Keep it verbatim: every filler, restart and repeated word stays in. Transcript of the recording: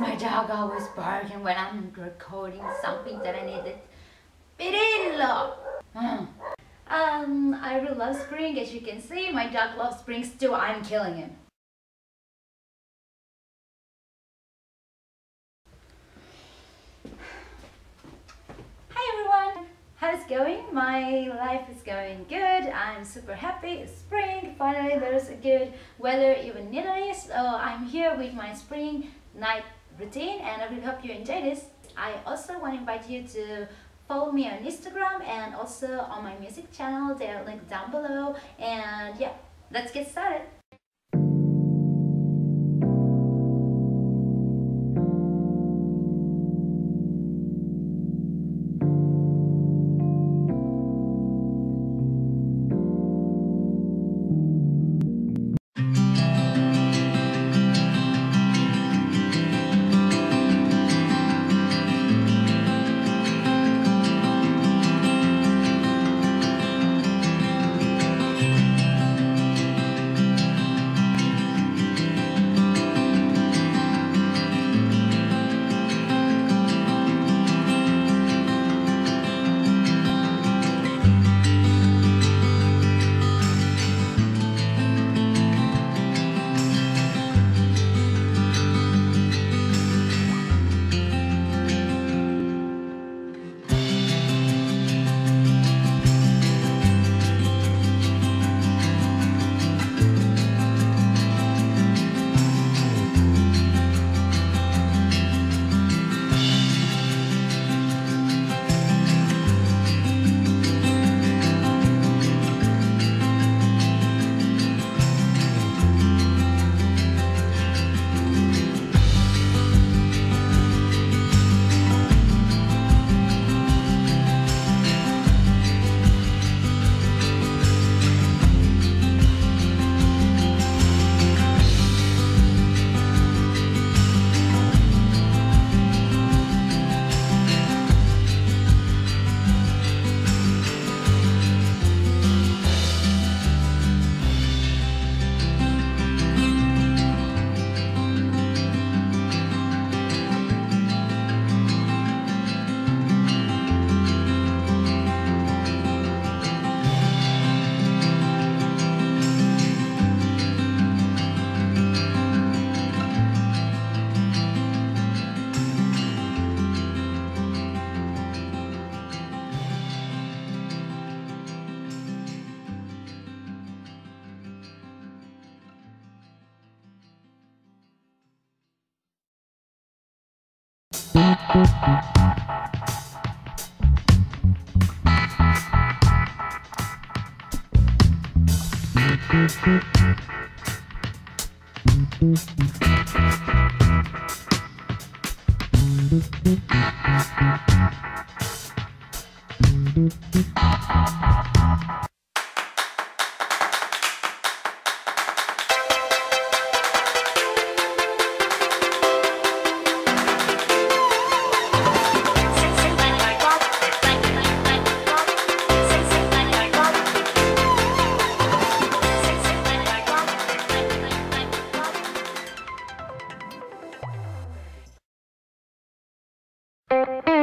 my dog always barking when I'm recording something that I need to Pirillo! Mm. Um, I really love spring. As you can see, my dog loves springs too. I'm killing him. Hi everyone! How's it going? My life is going good. I'm super happy. It's spring. Finally there's a good weather even in Italy. So I'm here with my spring night routine and I really hope you enjoy this. I also want to invite you to follow me on Instagram and also on my music channel. They are linked down below. And yeah, let's get started. You